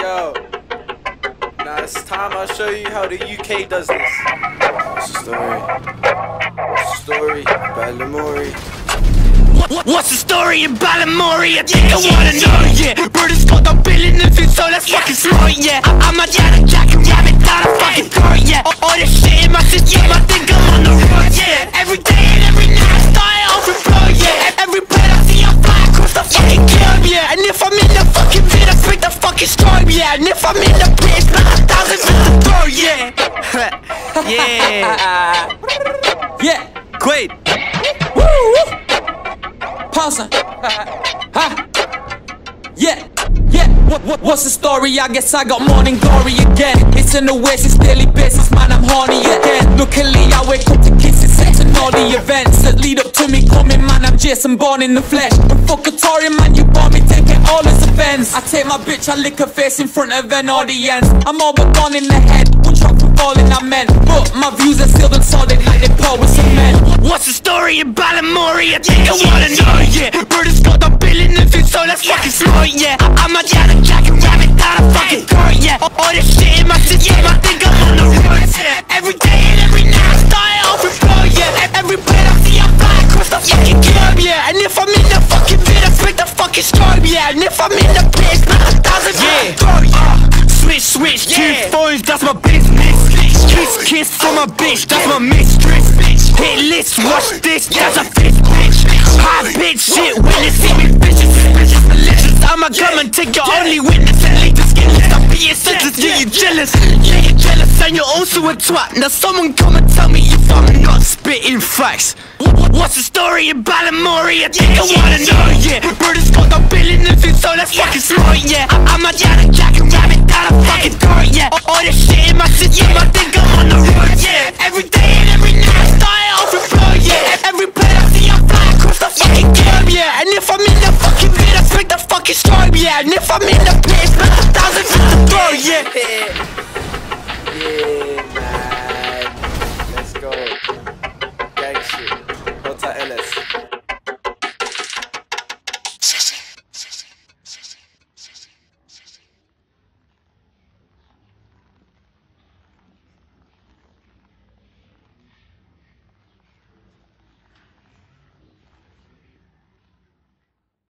Yo. Now it's time I'll show you how the UK does this. What's the story? What's the story? Balamory. What's the story in Balamory? I think I wanna know, yeah. Brothers got the billion in food, so that's fucking smart, yeah. I'm a Jack and rabbit down a fucking throat, yeah. All this shit in my system, I think I'm on the road, yeah. Every day and every night I start off and blow, yeah. Every plane I see I fly across the fucking globe, yeah. And if I'm in the fucking pit, I spit the fucking strobe, yeah. And if I'm in the pit, it's not 1,000 for the throw, yeah. Yeah. Yeah. Quaid. Woo! Pause. Ha. Yeah. What's the story? I guess I got morning glory again. It's an oasis, daily basis, man, I'm horny again. Luckily I wake up to kisses, sex and all the events that lead up to me coming, man, I'm Jason born in the flesh. And fuck a Tory, man, you bought me, take it all as offense. I take my bitch, I lick her face in front of an audience. I'm all but gone in the head, one shot for falling I meant. But my views are sealed and solid like they pour with cement. What's the story in Balamory? I think I wanna know, yeah. Brothers got the billion in food, so that's fucking smart, yeah. I'm a Jack and rabbit down a fucking throat, yeah. All this shit in my system, I think I'm on the road, yeah. Every day and every night I start off and blow, yeah. Every plane I see I fly across the fucking globe, yeah. And if I'm in the fucking pit, I spit the fucking strobe, yeah. And if I'm in the pit, it's not 1,000 for the throat, yeah. Switch, Yeah. 2 phones, that's my business. Kiss for my bitch, that's my mistress. Hit list, watch this, that's a fist, bitch. High bitch shit, when they see me bitches, suspicious, malicious. I'm a gunman, take your only witness and leave the skinless. I'm being sentenced, yeah, you jealous. Yeah, you're jealous, and you're also a twat. Now someone come and tell me if I'm not spitting facts. What's the story in Balamory? I think I wanna know, yeah. Brothers got the billion in food, so that's fucking smart, yeah. I'm a Jack and rabbit down a fucking throat, yeah. All this shit in my system, I think I'm on the road, yeah.